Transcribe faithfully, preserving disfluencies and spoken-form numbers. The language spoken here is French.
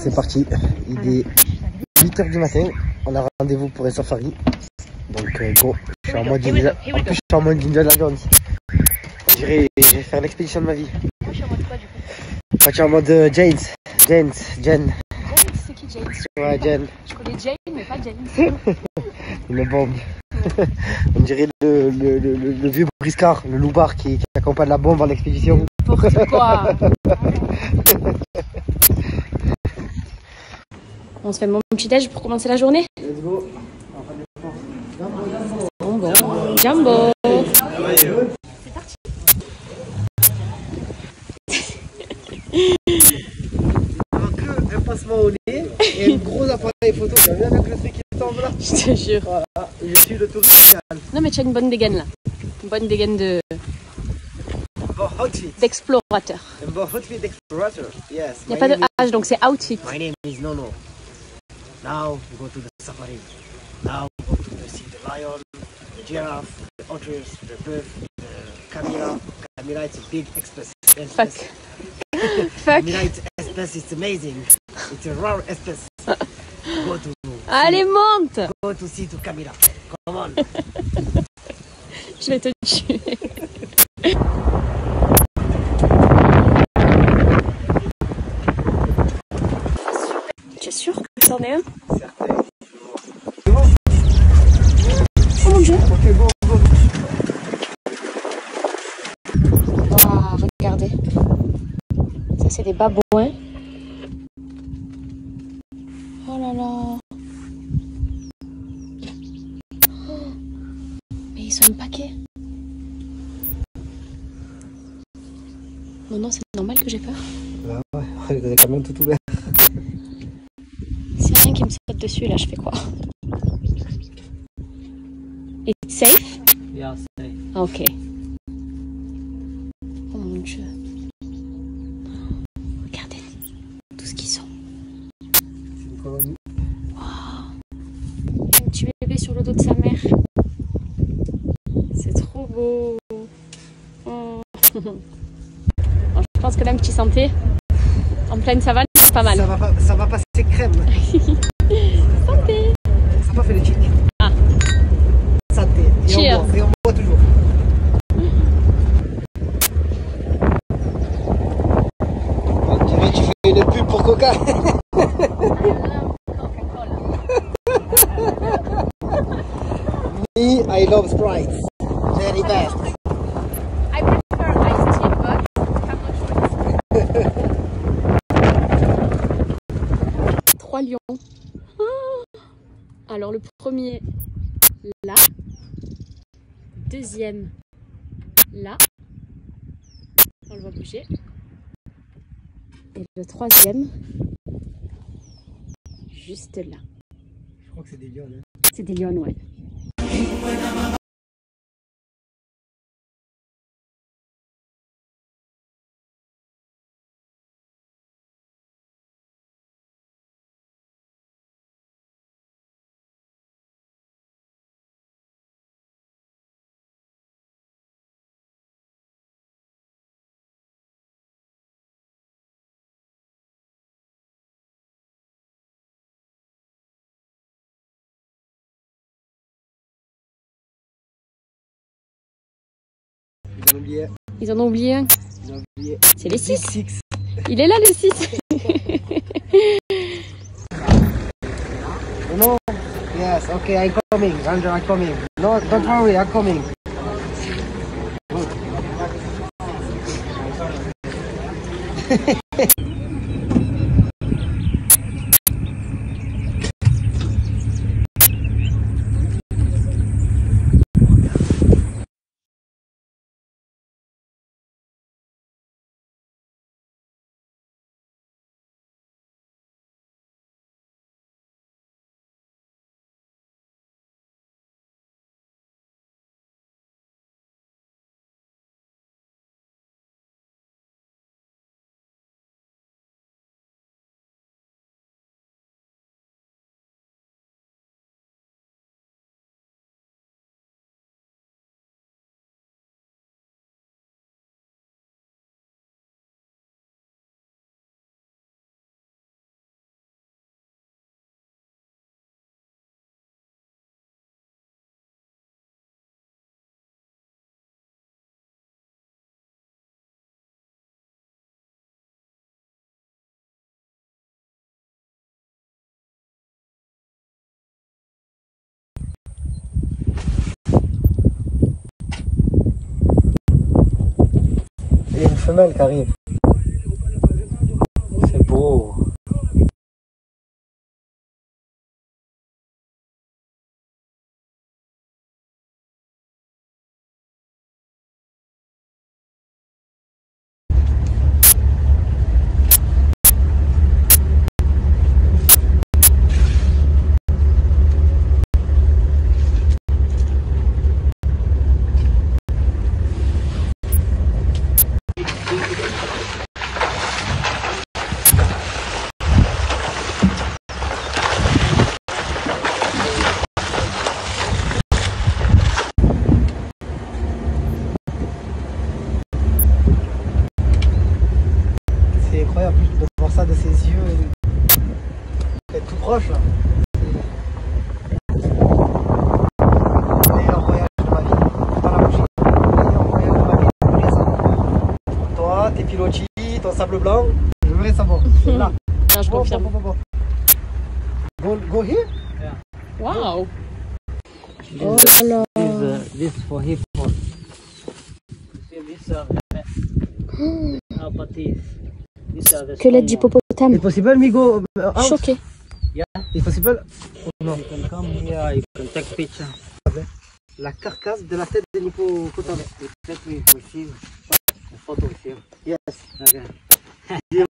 c'est parti. Il est huit heures du matin. On a rendez-vous pour un safari. Donc euh, go. Je suis en mode Indiana. En plus, je suis en mode Indiana Jones. Je dirais, je vais faire l'expédition de ma vie. Moi, je suis en mode quoi du coup? Toi, tu es en mode euh, James. James. Jen. James, c'est qui James? Ouais, Jen. Je connais Jane, mais pas James. Une bombe. On dirait le, le, le, le, le vieux briscard, le loupard qui, qui accompagne la bombe en expédition. N'importe quoi. On se fait mon petit déj pour commencer la journée. Let's go. Bon, bon. Jumbo. C'est parti. Un passement au nez et un gros appareil photo. T'as vu avec le truc qui tombe là? Je te jure. Voilà, je suis le touriste. Non, mais tu as une bonne dégaine là. Une bonne dégaine de Bon outfit. d'explorateur. Un bon outfit d'explorateur. Yes. Il n'y a pas de âge, donc c'est outfit. My name is Nono. Now we go to the safari. Now we go to the see the lion, the giraffe, the otters, the bird, the camera. Camera is a big express. Fuck. Fuck. Camera is express. It's amazing. It's a rare express. Go to. Allez, monte. Go to see to camera. Come on. Je vais te tuer. Tu es sûr que c'en est un? Certain. Oh mon dieu. Ok, go, go. Waouh, regardez. Ça, c'est des babouins. Oh là là. Oh. Mais ils sont un paquet. Non, non, c'est normal que j'ai peur. Bah ouais, il est quand même tout ouvert. S'il y a rien qui me saute dessus, là, je fais quoi? It's safe? Yeah, safe. Ah, ok. Oh mon dieu. Regardez tout ce qu'ils sont. C'est une colonie. Wow. Un petit bébé sur le dos de sa mère. C'est trop beau. Oh. Bon, je pense que là, un petit santé en pleine savane, c'est pas mal. Ça va, pas, ça va passer crème. Santé. Ça n'a pas fait le chic. Ah. Santé. Et Cheers. on boit, et on boit toujours. On dirait que tu fais une pub pour Coca. Me, I love Sprite. Very best. I prefer iced tea, but I have no choice. Trois lions. Oh. Alors le premier là, deuxième là, on le voit bouger, et le troisième juste là. Je crois que c'est des lions. Hein. C'est des lions, ouais. Ils ont oublié. Ils en ont oublié un. Ils ont oublié. C'est les six. Six. Il est là le six. No. Yes. Okay. I'm coming. Andrew, I'm coming. No, don't worry. I'm coming. femelle qui arrive. C'est beau. C'est incroyable de voir ça de ses yeux. Être tout proche là. Le meilleur voyage de ma vie. Dans la bougie. Le meilleur voyage de ma vie. Je voulais savoir. Toi, tes pilotis, ton sable blanc. Je voudrais savoir. C'est là. Non, je Bon, confirme. bon, bon, bon. Go, go here? Waouh! Oh là là. This, uh, this for hip hop. See this uh, how about this? These are the Squelette strong ones. d'hippopotame. Is possible me go out? Choqué. Yeah, Is possible? you can come here, you can take picture. La carcasse de la tête de l'hippopotame. Take me with him. A photo with him. Yes. Okay.